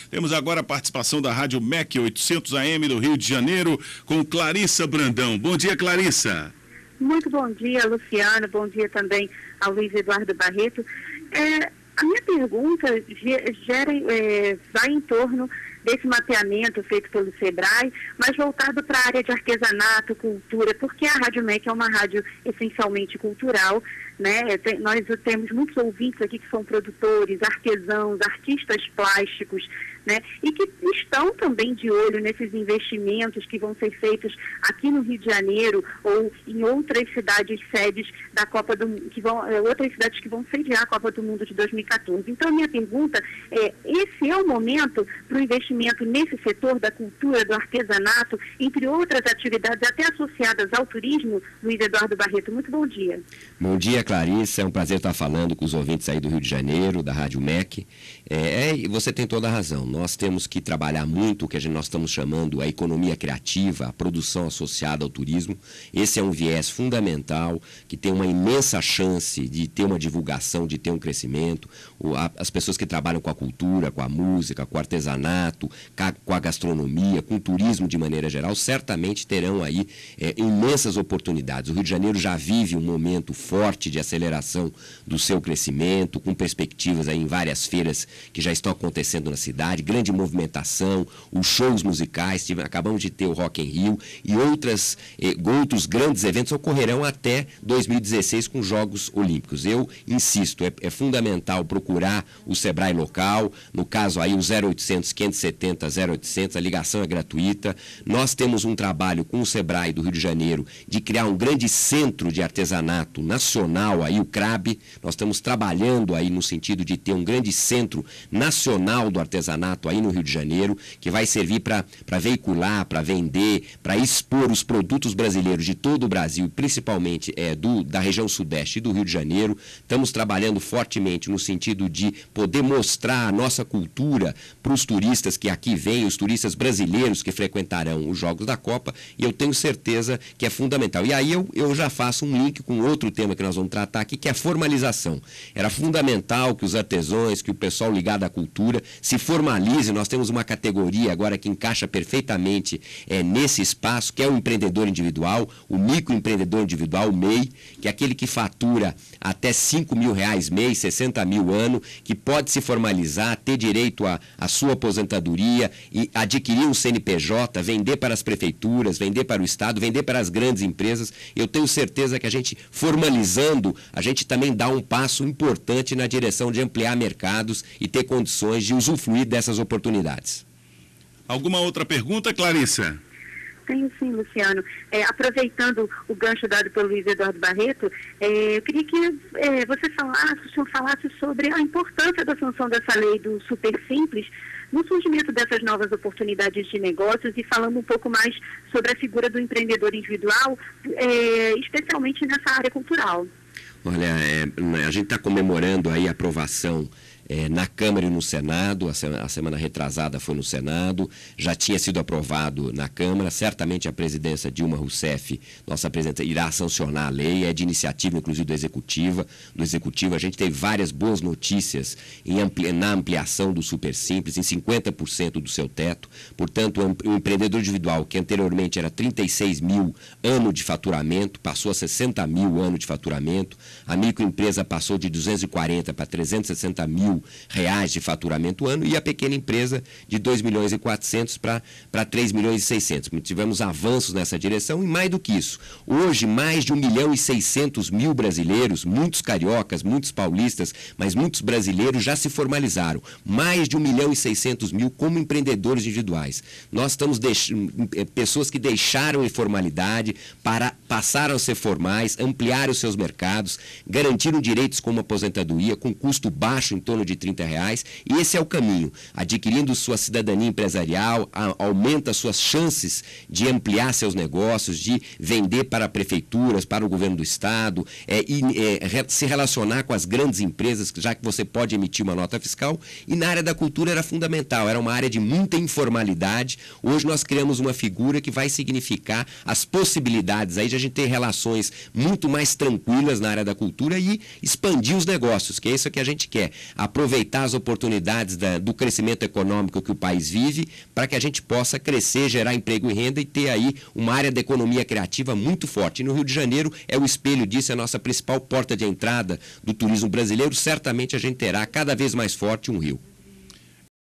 Temos agora a participação da Rádio MEC 800 AM do Rio de Janeiro com Clarissa Brandão. Bom dia, Clarissa. Muito bom dia, Luciano. Bom dia também ao Luiz Eduardo Barreto. A minha pergunta vai em torno desse mapeamento feito pelo SEBRAE, mas voltado para a área de artesanato, cultura, porque a Rádio MEC é uma rádio essencialmente cultural, né? Nós temos muitos ouvintes aqui que são produtores, artesãos, artistas plásticos, né? E que estão também de olho nesses investimentos que vão ser feitos aqui no Rio de Janeiro ou em outras cidades sedes da Copa do Mundo, outras cidades que vão sediar a Copa do Mundo de 2014. Então, a minha pergunta é, esse é o momento para o investimento nesse setor da cultura, do artesanato, entre outras atividades até associadas ao turismo? Luiz Eduardo Barreto, muito bom dia. Bom dia, Clarissa. É um prazer estar falando com os ouvintes aí do Rio de Janeiro, da Rádio MEC. Você tem toda a razão. Nós temos que trabalhar muito o que nós estamos chamando a economia criativa, a produção associada ao turismo. Esse é um viés fundamental que tem uma imensa chance de ter uma divulgação, de ter um crescimento. As pessoas que trabalham com a cultura, com a música, com o artesanato, com a gastronomia, com o turismo de maneira geral, certamente terão aí imensas oportunidades. O Rio de Janeiro já vive um momento forte de aceleração do seu crescimento, com perspectivas aí em várias feiras que já estão acontecendo na cidade, grande movimentação, os shows musicais, acabamos de ter o Rock in Rio e outros grandes eventos ocorrerão até 2016 com os Jogos Olímpicos. Eu insisto, é fundamental procurar o SEBRAE local, no caso aí o 0800 570 0800, a ligação é gratuita. Nós temos um trabalho com o SEBRAE do Rio de Janeiro de criar um grande centro de artesanato nacional, aí o CRAB. Nós estamos trabalhando aí no sentido de ter um grande centro nacional do artesanato aí no Rio de Janeiro, que vai servir para veicular, para vender, para expor os produtos brasileiros de todo o Brasil, principalmente da região sudeste e do Rio de Janeiro. Estamos trabalhando fortemente no sentido de poder mostrar a nossa cultura para os turistas que aqui vêm, os turistas brasileiros que frequentarão os Jogos da Copa, e eu tenho certeza que é fundamental. E aí eu já faço um link com outro tema que nós vamos tratar aqui, que é a formalização. Era fundamental que os artesãos, que o pessoal ligado à cultura se formalize. Nós temos uma categoria agora que encaixa perfeitamente nesse espaço, que é o empreendedor individual, o microempreendedor individual, o MEI, que é aquele que fatura até R$5.000 mês, 60 mil ano, que pode se formalizar, ter direito à sua aposentadoria e adquirir um CNPJ, vender para as prefeituras, vender para o Estado, vender para as grandes empresas. Eu tenho certeza que a gente, formalizando, a gente também dá um passo importante na direção de ampliar mercados e ter condições de usufruir dessas oportunidades. Alguma outra pergunta, Clarissa? Tenho sim, Luciano. Aproveitando o gancho dado pelo Luiz Eduardo Barreto, eu queria que o senhor falasse sobre a importância da sanção dessa lei do Super Simples no surgimento dessas novas oportunidades de negócios e falando um pouco mais sobre a figura do empreendedor individual, especialmente nessa área cultural. Olha, a gente está comemorando aí a aprovação na Câmara e no Senado. A semana retrasada foi no Senado, já tinha sido aprovado na Câmara. Certamente a presidência Dilma Rousseff, nossa presidenta, irá sancionar a lei, é de iniciativa inclusive do Executivo. A gente teve várias boas notícias na ampliação do Super Simples, em 50% do seu teto. Portanto, o empreendedor individual, que anteriormente era 36 mil ano de faturamento, passou a 60 mil ano de faturamento. A microempresa passou de 240 para 360 mil reais de faturamento ano, e a pequena empresa de 2.400.000 para 3.600.000. Tivemos avanços nessa direção e mais do que isso. Hoje, mais de 1.600.000 brasileiros, muitos cariocas, muitos paulistas, mas muitos brasileiros já se formalizaram. Mais de 1.600.000 como empreendedores individuais. Nós estamos pessoas que deixaram a informalidade, passaram a ser formais, ampliaram os seus mercados, garantiram direitos como aposentadoria, com custo baixo em torno de R$30, e esse é o caminho. Adquirindo sua cidadania empresarial, aumenta suas chances de ampliar seus negócios, de vender para prefeituras, para o governo do Estado, se relacionar com as grandes empresas, já que você pode emitir uma nota fiscal. E na área da cultura era fundamental, era uma área de muita informalidade. Hoje nós criamos uma figura que vai significar as possibilidades aí de a gente ter relações muito mais tranquilas na área da cultura e expandir os negócios, que é isso que a gente quer. A aproveitar as oportunidades do crescimento econômico que o país vive, para que a gente possa crescer, gerar emprego e renda e ter aí uma área da economia criativa muito forte. E no Rio de Janeiro é o espelho disso, é a nossa principal porta de entrada do turismo brasileiro. Certamente a gente terá cada vez mais forte um Rio.